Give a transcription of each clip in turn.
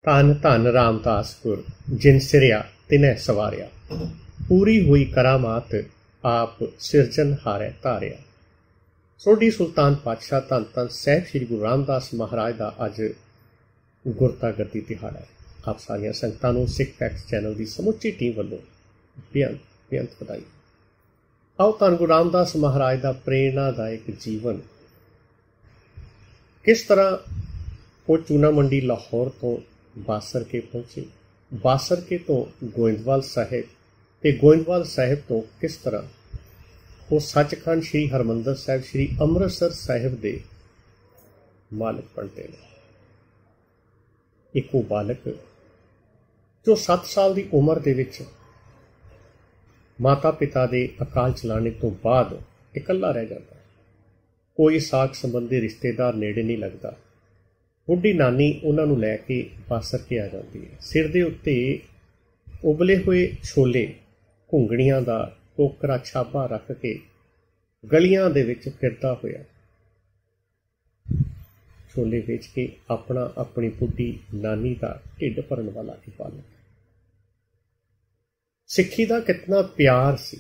ਧੰਨ ਧੰਨ ਰਾਮਦਾਸ ਗੁਰ ਜਿਨ ਸਿਰਿਆ ਤਿਨੈ ਸਵਾਰਿਆ, ਪੂਰੀ ਹੋਈ ਕਰਾਮਾਤ ਆਪ ਸਿਰਜਨ ਹਾਰੈ ਧਾਰਿਆ। ਸੋਢੀ ਸੁਲਤਾਨ ਪਾਤਸ਼ਾਹ ਧੰਨ ਧੰਨ ਸਾਹਿਬ ਸ੍ਰੀ ਗੁਰੂ ਰਾਮਦਾਸ ਮਹਾਰਾਜ ਦਾ ਅੱਜ ਗੁਰਤਾ ਗੱਦੀ ਦਿਹਾੜਾ ਹੈ। ਆਪ ਸਾਰੀਆਂ ਸੰਗਤਾਂ ਨੂੰ ਸਿੱਖ ਫੈਕਟਸ ਚੈਨਲ ਦੀ ਸਮੁੱਚੀ ਟੀਮ ਵੱਲੋਂ ਬੇਅੰਤ ਵਧਾਈ। ਆਓ ਧੰਨ ਗੁਰੂ ਰਾਮਦਾਸ ਮਹਾਰਾਜ ਦਾ ਪ੍ਰੇਰਨਾਦਾਇਕ ਜੀਵਨ, ਕਿਸ ਤਰ੍ਹਾਂ ਉਹ ਚੂਨਾ ਮੰਡੀ ਲਾਹੌਰ ਤੋਂ ਬਾਸਰਕੇ ਪਹੁੰਚੇ, ਬਾਸਰਕੇ ਤੋਂ ਗੋਇੰਦਵਾਲ ਸਾਹਿਬ ਤੇ ਗੋਇੰਦਵਾਲ ਸਾਹਿਬ ਤੋਂ ਕਿਸ ਤਰ੍ਹਾਂ ਉਹ ਸੱਚਖੰਡ ਸ਼੍ਰੀ ਹਰਿਮੰਦਰ ਸਾਹਿਬ ਸ਼੍ਰੀ ਅੰਮ੍ਰਿਤਸਰ ਸਾਹਿਬ ਦੇ ਮਾਲਕ ਬਣਦੇ ਨੇ। ਇੱਕ ਉਹ ਬਾਲਕ ਜੋ 7 ਸਾਲ ਦੀ ਉਮਰ ਦੇ ਵਿੱਚ ਮਾਤਾ ਪਿਤਾ ਦੇ ਅਕਾਲ ਚਲਾਣੇ ਤੋਂ ਬਾਅਦ ਇਕੱਲਾ ਰਹਿ ਜਾਂਦਾ। ਕੋਈ ਸਾਕ ਸੰਬੰਧੀ ਰਿਸ਼ਤੇਦਾਰ ਨੇੜੇ ਨਹੀਂ ਲੱਗਦਾ। ਬੁੱਢੀ ਨਾਨੀ ਉਹਨਾਂ ਨੂੰ ਲੈ ਕੇ ਬਾਸਰ ਕੇ ਆ ਜਾਂਦੀ ਹੈ। ਸਿਰ ਦੇ ਉੱਤੇ ਉਬਲੇ ਹੋਏ ਛੋਲੇ, ਘੁੰਗਣੀਆਂ ਦਾ ਟੋਕਰਾ ਛਾਪਾ ਰੱਖ ਕੇ ਗਲੀਆਂ ਦੇ ਵਿੱਚ ਫਿਰਦਾ ਹੋਇਆ ਛੋਲੇ ਵੇਚ ਕੇ ਆਪਣੀ ਬੁੱਢੀ ਨਾਨੀ ਦਾ ਢਿੱਡ ਭਰਨ ਵਾਲਾ ਇੱਕ ਬਾਲਕ। ਸਿੱਖੀ ਦਾ ਕਿਤਨਾ ਪਿਆਰ ਸੀ,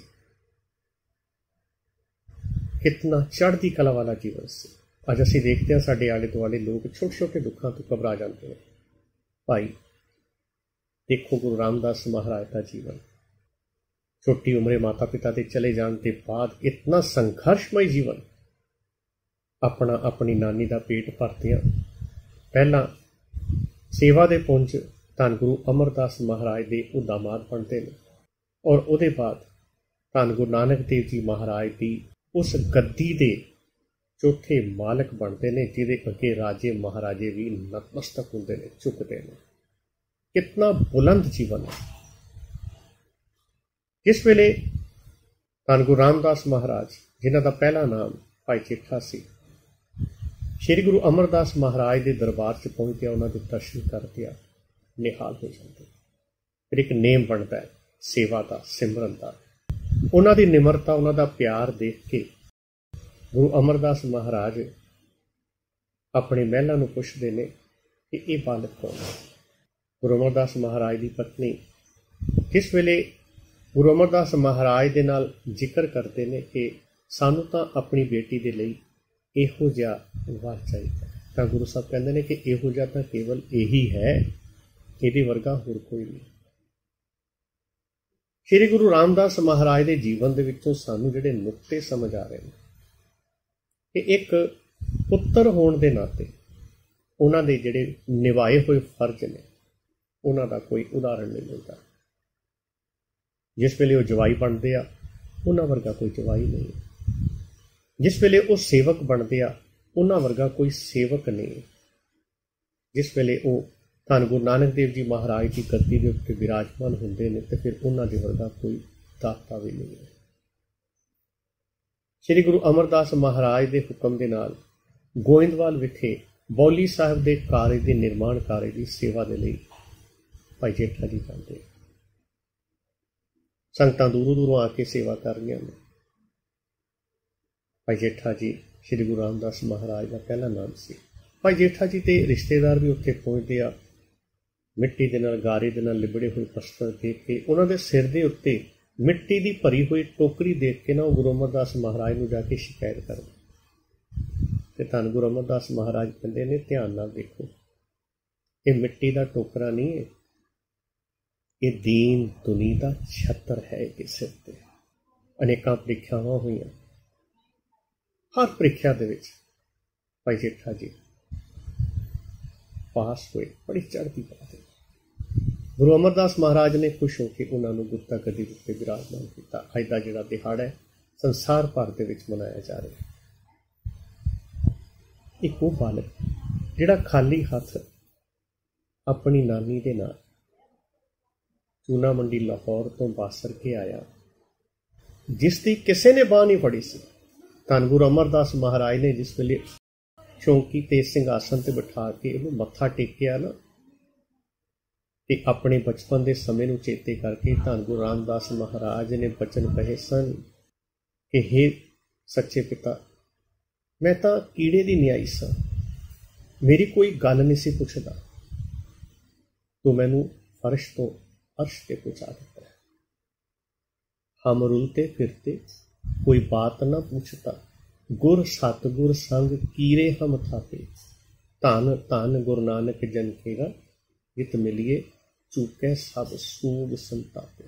ਕਿਤਨਾ ਚੜ੍ਹਦੀ ਕਲਾ ਵਾਲਾ ਜੀਵਨ ਸੀ। ਅੱਜ ਅਸੀਂ ਦੇਖਦੇ ਹਾਂ ਸਾਡੇ ਆਲੇ ਦੁਆਲੇ ਲੋਕ ਛੋਟੇ ਛੋਟੇ ਦੁੱਖਾਂ ਤੋਂ ਘਬਰਾ ਜਾਂਦੇ ਨੇ। ਭਾਈ ਦੇਖੋ ਗੁਰੂ ਰਾਮਦਾਸ ਮਹਾਰਾਜ ਦਾ ਜੀਵਨ, ਛੋਟੀ ਉਮਰੇ ਮਾਤਾ ਪਿਤਾ ਦੇ ਚਲੇ ਜਾਣ ਦੇ ਬਾਅਦ ਇਤਨਾ ਸੰਘਰਸ਼ਮਈ ਜੀਵਨ। ਆਪਣੀ ਨਾਨੀ ਦਾ ਪੇਟ ਭਰਦਿਆਂ ਪਹਿਲਾਂ ਸੇਵਾ ਦੇ ਪੁੰਜ ਧੰਨ ਗੁਰੂ ਅਮਰਦਾਸ ਮਹਾਰਾਜ ਦੇ ਉਹ ਦਾਮਾਦ ਬਣਦੇ ਨੇ, ਔਰ ਉਹਦੇ ਬਾਅਦ ਧੰਨ ਗੁਰੂ ਨਾਨਕ ਦੇਵ ਜੀ ਮਹਾਰਾਜ ਦੀ ਉਸ ਗੱਦੀ ਦੇ ਚੌਥੇ ਮਾਲਕ ਬਣਦੇ ਨੇ, ਜਿਹਦੇ ਅੱਗੇ ਰਾਜੇ ਮਹਾਰਾਜੇ ਵੀ ਨਤਮਸਤਕ ਹੁੰਦੇ ਨੇ, ਝੁਕਦੇ ਨੇ। ਕਿਤਨਾ ਬੁਲੰਦ ਜੀਵਨ ਹੈ। ਜਿਸ ਵੇਲੇ ਧੰਨ ਗੁਰੂ ਰਾਮਦਾਸ ਮਹਾਰਾਜ, ਜਿਨ੍ਹਾਂ ਦਾ ਪਹਿਲਾ ਨਾਮ ਭਾਈ ਜੇਠਾ ਸੀ, ਸ਼੍ਰੀ ਗੁਰੂ ਅਮਰਦਾਸ ਮਹਾਰਾਜ ਦੇ ਦਰਬਾਰ 'ਚ ਪਹੁੰਚਿਆ, ਉਹਨਾਂ ਦੇ ਦਰਸ਼ਨ ਕਰਦਿਆਂ ਨਿਹਾਲ ਹੋ ਜਾਂਦੇ। ਫਿਰ ਇੱਕ ਨੇਮ ਬਣਦਾ ਹੈ ਸੇਵਾ ਦਾ, ਸਿਮਰਨ ਦਾ। ਉਹਨਾਂ ਦੀ ਨਿਮਰਤਾ, ਉਹਨਾਂ ਦਾ ਪਿਆਰ ਦੇਖ ਕੇ ਗੁਰੂ ਅਮਰਦਾਸ ਮਹਾਰਾਜ ਆਪਣੇ ਮਹਿਲਾਂ ਨੂੰ ਪੁੱਛਦੇ ਨੇ ਕਿ ਇਹ ਬਾਲਕ ਕੌਣ ਹੈ। ਗੁਰੂ ਅਮਰਦਾਸ ਮਹਾਰਾਜ ਦੀ ਪਤਨੀ ਕਿਸ ਵੇਲੇ ਗੁਰੂ ਅਮਰਦਾਸ ਮਹਾਰਾਜ ਦੇ ਨਾਲ ਜ਼ਿਕਰ ਕਰਦੇ ਨੇ ਕਿ ਸਾਨੂੰ ਤਾਂ ਆਪਣੀ ਬੇਟੀ ਦੇ ਲਈ ਇਹੋ ਜਿਹਾ ਵਰ ਚਾਹੀਦਾ, ਤਾਂ ਗੁਰੂ ਸਾਹਿਬ ਕਹਿੰਦੇ ਨੇ ਕਿ ਇਹੋ ਜਿਹਾ ਤਾਂ ਕੇਵਲ ਇਹੀ ਹੈ, ਇਹਦੇ ਵਰਗਾ ਹੋਰ ਕੋਈ ਨਹੀਂ। ਸ਼੍ਰੀ ਗੁਰੂ ਰਾਮਦਾਸ ਮਹਾਰਾਜ ਦੇ ਜੀਵਨ ਦੇ ਵਿੱਚੋਂ ਸਾਨੂੰ ਜਿਹੜੇ ਨੁਕਤੇ ਸਮਝ ਆ ਰਹੇ ਨੇ ਕਿ ਇੱਕ ਪੁੱਤਰ ਹੋਣ ਦੇ ਨਾਤੇ ਉਹਨਾਂ ਦੇ ਜਿਹੜੇ ਨਿਭਾਏ ਹੋਏ ਫਰਜ਼ ਨੇ, ਉਹਨਾਂ ਦਾ ਕੋਈ ਉਦਾਹਰਣ ਨਹੀਂ ਮਿਲਦਾ। ਜਿਸ ਵੇਲੇ ਉਹ ਜਵਾਈ ਬਣਦੇ ਆ, ਉਹਨਾਂ ਵਰਗਾ ਕੋਈ ਜਵਾਈ ਨਹੀਂ। ਜਿਸ ਵੇਲੇ ਉਹ ਸੇਵਕ ਬਣਦੇ ਆ, ਉਹਨਾਂ ਵਰਗਾ ਕੋਈ ਸੇਵਕ ਨਹੀਂ। ਜਿਸ ਵੇਲੇ ਉਹ ਧੰਨ ਗੁਰੂ ਨਾਨਕ ਦੇਵ ਜੀ ਮਹਾਰਾਜ ਦੀ ਗੱਦੀ ਦੇ ਉੱਤੇ ਵਿਰਾਜਮਾਨ ਹੁੰਦੇ ਨੇ, ਤੇ ਫਿਰ ਉਹਨਾਂ ਦੇ ਵਰਗਾ ਕੋਈ ਦਾਤਾ ਵੀ ਨਹੀਂ ਹੈ। ਸ਼੍ਰੀ ਗੁਰੂ ਅਮਰਦਾਸ ਮਹਾਰਾਜ ਦੇ ਹੁਕਮ ਦੇ ਨਾਲ ਗੋਇੰਦਵਾਲ ਵਿਖੇ ਬੌਲੀ ਸਾਹਿਬ ਦੇ ਕਾਰਜ ਦੇ ਨਿਰਮਾਣ ਕਾਰਜ ਦੀ ਸੇਵਾ ਦੇ ਲਈ ਭਾਈ ਜੇਠਾ ਜੀ ਜਾਂਦੇ। ਸੰਗਤਾਂ ਦੂਰੋਂ ਦੂਰੋਂ ਆ ਕੇ ਸੇਵਾ ਕਰ ਰਹੀਆਂ ਨੇ। ਭਾਈ ਜੇਠਾ ਜੀ ਸ਼੍ਰੀ ਗੁਰੂ ਰਾਮਦਾਸ ਮਹਾਰਾਜ ਦਾ ਪਹਿਲਾ ਨਾਮ ਸੀ। ਭਾਈ ਜੇਠਾ ਜੀ ਤੇ ਰਿਸ਼ਤੇਦਾਰ ਵੀ ਉੱਥੇ ਪਹੁੰਚਦੇ ਆ। ਮਿੱਟੀ ਦੇ ਨਾਲ, ਗਾਰੇ ਦੇ ਨਾਲ ਲਿਬੜੇ ਹੋਏ ਪੱਥਰ ਦੇਖ ਕੇ, ਉਹਨਾਂ ਦੇ ਸਿਰ ਦੇ ਉੱਤੇ ਮਿੱਟੀ ਦੀ ਭਰੀ ਹੋਈ ਟੋਕਰੀ ਦੇਖ ਕੇ ਨਾ ਉਹ ਗੁਰੂ ਅਮਰਦਾਸ ਮਹਾਰਾਜ ਨੂੰ ਜਾ ਕੇ ਸ਼ਿਕਾਇਤ ਕਰਦੇ। ਤੇ ਧੰਨ ਗੁਰੂ ਅਮਰਦਾਸ ਮਹਾਰਾਜ ਕਹਿੰਦੇ ਨੇ, ਧਿਆਨ ਨਾਲ ਦੇਖੋ, ਇਹ ਮਿੱਟੀ ਦਾ ਟੋਕਰਾ ਨਹੀਂ ਹੈ, ਇਹ ਦੀਨ ਦੁਨੀ ਦਾ ਛੱਤਰ ਹੈ। ਇਹਦੇ ਸਿਰ ਤੇ ਅਨੇਕਾਂ ਪ੍ਰੀਖਿਆਵਾਂ ਹੋਈਆਂ। ਹਰ ਪ੍ਰੀਖਿਆ ਦੇ ਵਿੱਚ ਭਾਈ ਜੇਠਾ ਜੀ ਪਾਸ ਹੋਏ, ਬੜੀ ਚੜ੍ਹਦੀ ਕਲਾ ਦੇ। ਗੁਰੂ ਅਮਰਦਾਸ ਮਹਾਰਾਜ ਨੇ ਖੁਸ਼ ਹੋ ਕੇ ਉਹਨਾਂ ਨੂੰ ਗੁਰਤਾ ਗੱਦੀ ਉੱਤੇ ਵਿਰਾਜਮਾਨ ਕੀਤਾ। ਅੱਜ ਦਾ ਜਿਹੜਾ ਦਿਹਾੜਾ ਹੈ ਸੰਸਾਰ ਭਰ ਦੇ ਵਿੱਚ ਮਨਾਇਆ ਜਾ ਰਿਹਾ। ਇੱਕ ਉਹ ਬਾਲਕ ਜਿਹੜਾ ਖਾਲੀ ਹੱਥ ਆਪਣੀ ਨਾਨੀ ਦੇ ਨਾਲ ਚੂਨਾ ਮੰਡੀ ਲਾਹੌਰ ਤੋਂ ਬਾਸਰ ਕੇ ਆਇਆ, ਜਿਸ ਦੀ ਕਿਸੇ ਨੇ ਬਾਂਹ ਨਹੀਂ ਫੜੀ ਸੀ। ਧੰਨ ਗੁਰੂ ਅਮਰਦਾਸ ਮਹਾਰਾਜ ਨੇ ਜਿਸ ਵੇਲੇ ਚੌਂਕੀ ਤੇ ਸਿੰਘਾਸਨ ਤੇ ਬਿਠਾ ਕੇ ਇਹਨੂੰ ਮੱਥਾ ਟੇਕਿਆ ਨਾ, ਤੇ ਆਪਣੇ ਬਚਪਨ ਦੇ ਸਮੇਂ ਨੂੰ ਚੇਤੇ ਕਰਕੇ ਧੰਨ ਗੁਰੂ ਰਾਮਦਾਸ ਮਹਾਰਾਜ ਨੇ ਬਚਨ ਕਹੇ ਸਨ ਕਿ ਹੇ ਸੱਚੇ ਪਿਤਾ, ਮੈਂ ਤਾਂ ਕੀੜੇ ਦੀ ਨਿਆਈ ਸਾਂ, ਮੇਰੀ ਕੋਈ ਗੱਲ ਨਹੀਂ ਸੀ ਪੁੱਛਦਾ, तो मैनू फर्श तो अर्श ते पहुँचा देता है। हम रुलते फिरते कोई बात न पूछता, गुर सतगुर संग कीरे हम थापे। धन धन गुरु नानक जन केरा, हित मिलिए चूकै सब सूग संतापे।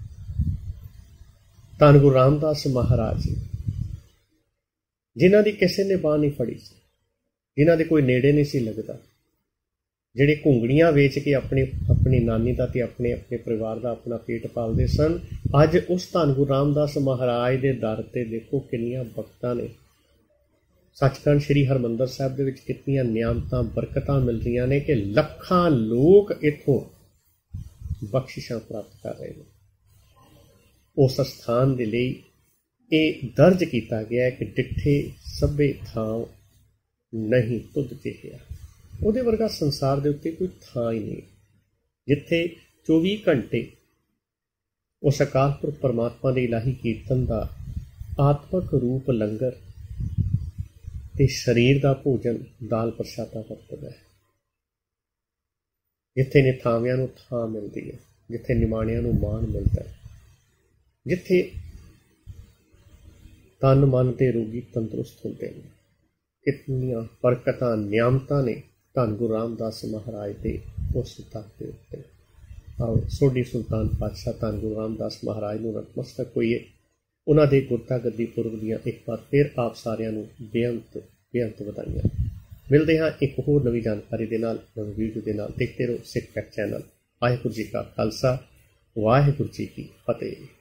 धन गुरु रामदास महाराज जी, जिन्हां दी किसी ने बांह नहीं फड़ी सी, जिन्हां दे कोई नेड़े नहीं सी लगदा, ਜਿਹੜੇ ਘੁੰਗੜੀਆਂ ਵੇਚ ਕੇ ਆਪਣੀ ਨਾਨੀ ਦਾ ਤੇ ਆਪਣੇ ਪਰਿਵਾਰ ਦਾ ਆਪਣਾ ਪੇਟ ਪਾਲਦੇ ਸਨ, ਅੱਜ ਉਸ ਧੰਨ ਗੁਰੂ ਰਾਮਦਾਸ ਮਹਾਰਾਜ ਦੇ ਦਰ ਤੇ ਦੇਖੋ ਕਿੰਨੀਆਂ ਬਰਕਤਾਂ ਨੇ। ਸੱਚਖੰਡ ਸ੍ਰੀ ਹਰਿਮੰਦਰ ਸਾਹਿਬ ਦੇ ਵਿੱਚ ਕਿੰਨੀਆਂ ਨਿਆਮਤਾਂ ਬਰਕਤਾਂ ਮਿਲ ਰਹੀਆਂ ਨੇ ਕਿ ਲੱਖਾਂ ਲੋਕ ਇੱਥੋਂ ਬਖਸ਼ਿਸ਼ਾਂ ਪ੍ਰਾਪਤ ਕਰ ਰਹੇ ਨੇ। ਉਸ ਸਥਾਨ ਦੇ ਲਈ ਇਹ ਦਰਜ ਕੀਤਾ ਗਿਆ ਕਿ ਡਿੱਠੇ ਸਭੇ ਥਾਂ ਨਹੀਂ ਤੁਧ ਜਿਹਾ। ਉਹਦੇ ਵਰਗਾ ਸੰਸਾਰ ਦੇ ਉੱਤੇ ਕੋਈ ਥਾਂ ਹੀ ਨਹੀਂ, ਜਿੱਥੇ 24 ਘੰਟੇ ਉਸ ਅਕਾਲ ਪੁਰਖ ਪਰਮਾਤਮਾ ਦੇ ਇਲਾਹੀ ਕੀਰਤਨ ਦਾ ਆਤਮਕ ਰੂਪ ਲੰਗਰ ਤੇ ਸਰੀਰ ਦਾ ਭੋਜਨ ਦਾਲ ਪ੍ਰਸ਼ਾਦਾ ਵਰਤਦਾ ਹੈ। ਜਿੱਥੇ ਨਿਥਾਵਿਆਂ ਨੂੰ ਥਾਂ ਮਿਲਦੀ ਹੈ, ਜਿੱਥੇ ਨਿਮਾਣਿਆਂ ਨੂੰ ਮਾਣ ਮਿਲਦਾ ਹੈ, ਜਿੱਥੇ ਤਨ ਮਨ ਤੇ ਰੋਗੀ ਤੰਦਰੁਸਤ ਹੁੰਦੇ ਨੇ। ਕਿਤਨੀਆਂ ਬਰਕਤਾਂ ਨਿਆਮਤਾਂ ਨੇ ਧੰਨ ਗੁਰੂ ਰਾਮਦਾਸ ਮਹਾਰਾਜ ਦੇ ਉਸ ਦਰ ਦੇ ਉੱਤੇ। ਆਓ ਸੋਢੀ ਸੁਲਤਾਨ ਪਾਤਸ਼ਾਹ ਧੰਨ ਗੁਰੂ ਰਾਮਦਾਸ ਮਹਾਰਾਜ ਨੂੰ ਨਤਮਸਤਕ ਹੋਈਏ। ਉਹਨਾਂ ਦੇ ਗੁਰਤਾ ਗੱਦੀ ਪੁਰਬ ਦੀਆਂ ਇੱਕ ਵਾਰ ਫਿਰ ਆਪ ਸਾਰਿਆਂ ਨੂੰ ਬੇਅੰਤ ਵਧਾਈਆਂ। ਮਿਲਦੇ ਹਾਂ ਇੱਕ ਹੋਰ ਨਵੀਂ ਜਾਣਕਾਰੀ ਦੇ ਨਾਲ, ਨਵੀਂ ਵੀਡੀਓ ਦੇ ਨਾਲ। ਦੇਖਦੇ ਰਹੋ ਸਿੱਖ ਟੈਕ ਚੈਨਲ। ਵਾਹਿਗੁਰੂ ਜੀ ਕਾ ਖਾਲਸਾ, ਵਾਹਿਗੁਰੂ ਜੀ ਕੀ ਫਤਿਹ।